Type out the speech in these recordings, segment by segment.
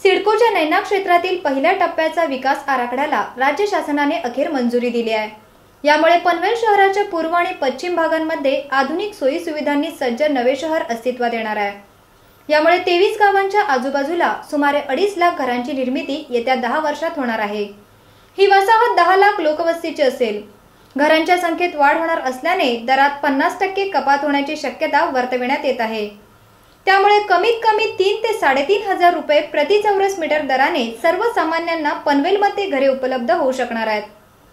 सिडकोच्या नैना क्षेत्रातील पहिल्या टप्प्याचा विकास आराखड्याला राज्य शासनाने अखेर मंजुरी दिली आहे। यामुळे पनवेल शहराच्या पूर्व आणि पश्चिम भागांमध्ये आधुनिक सोयी सुविधांनी सज्ज नवे शहर अस्तित्वात येणार आहे। यामुळे 23 गावांच्या आजूबाजूला सुमारे 2.5 लाख घरांची निर्मिती येत्या 10 वर्षात होणार आहे। ही वसाहत 10 लाख लोकवस्तीची असेल। घरांच्या संख्येत वाढ होणार असल्याने दरात 50% कपात होण्याची शक्यता वर्तविण्यात येत आहे। त्यामुळे कमीत कमी 3 ते 3.5 हजार रुपये प्रति चौरस मीटर दराने सर्वसामान्यांना पनवेलमध्ये घरे उपलब्ध होऊ शकणार आहेत।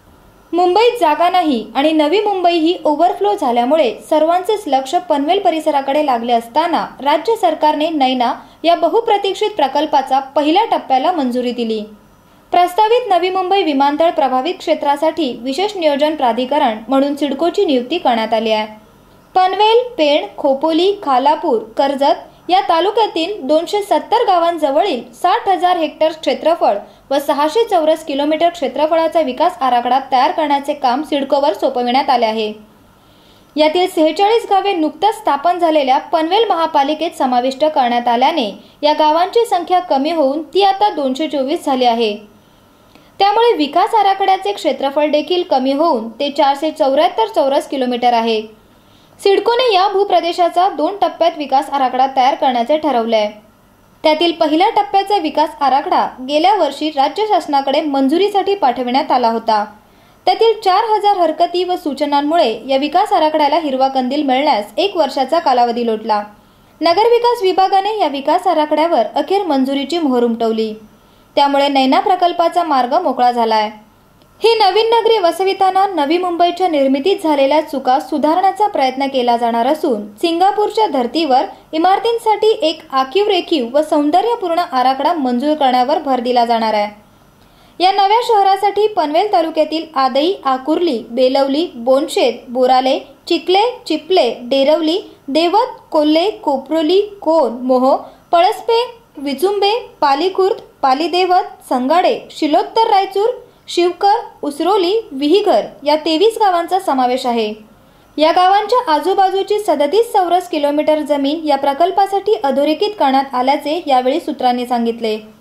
मुंबईत जागा नाही आणि नवी मुंबई ही ओव्हरफ्लो झाल्यामुळे सर्वांचेच लक्ष पनवेल परिसराकडे लागले असताना राज्य सरकारने नैना या बहुप्रतीक्षित प्रकल्पाचा पहिल्या टप्प्याला मंजुरी दिली। प्रस्तावित नवी मुंबई विमानतळ प्रभावित क्षेत्रासाठी विशेष नियोजन प्राधिकरण म्हणून सिडकोची नियुक्ती करण्यात आली आहे। पनवेल, पेण, खोपोली, खालापूर, कर्जत या तालुक्यातील 270 गावांजवळील 60,000 हेक्टर क्षेत्रफळ व 600 चौरस किलोमीटर क्षेत्रफळाचा विकास आराखडा तयार करण्याचे काम सिडकोवर सोपविण्यात आले आहे। यातील 46 गावे नुकताच स्थापन झालेल्या पनवेल महापालिकेत समाविष्ट करण्यात आल्याने या गावांची संख्या कमी होऊन ती आता 224 झाली आहे। त्यामुळे विकास आराखड्याचे क्षेत्रफळ देखील कमी होऊन ते 474 चौरस किलोमीटर आहे। सिडकोने या भूप्रदेशाचा 2 टप्प्यात विकास आराखडा तयार करण्याचे ठरवले आहे। त्यातील पहिल्या टप्प्याचा विकास आराखडा गेल्या वर्षी राज्य शासनाकडे मंजुरीसाठी पाठविण्यात आला होता। त्यातील 4000 हरकती व सूचनांमुळे या विकास आराखड्याला हिरवा कंदील मिळण्यास 1 वर्षाचा कालावधी लोटला। नगरविकास विभागाने या विकास आराखड्यावर अखेर मंजुरीची मोहर उमटवली। त्यामुळे नैना प्रकल्पाचा मार्ग मोकळा झालाय। ही नवीन नगरी वसविताना नवी मुंबईच्या निर्मितीत झालेल्या चुका सुधारण्याचा प्रयत्न केला जाणार असून सिंगापूरच्या धर्तीवर इमारतींसाठी एक आखीव रेखीव व सौंदर्यपूर्ण आराखडा मंजूर करण्यावर भर दिला जाणार आहे। या नव्या शहरासाठी पनवेल तालुक्यातील आदई, आकुर्ली, बेलवली, बोनशेत, बोराले, चिखले, चिपले, डेरवली, देवत, कोल्हे, कोपरोली, कोन, मोहो, पळसपे, विचुंबे, पालीखुर्द, पालीदेवत, संगाडे, शिलोत्तर रायचूर, शिवकर, उसरोली, विहीघर या 23 गावांचा समावेश आहे। या गावांच्या आजूबाजूची 37 चौरस किलोमीटर जमीन या प्रकल्पासाठी अधोरेखित करण्यात आल्याचे यावेळी सूत्रांनी सांगितले।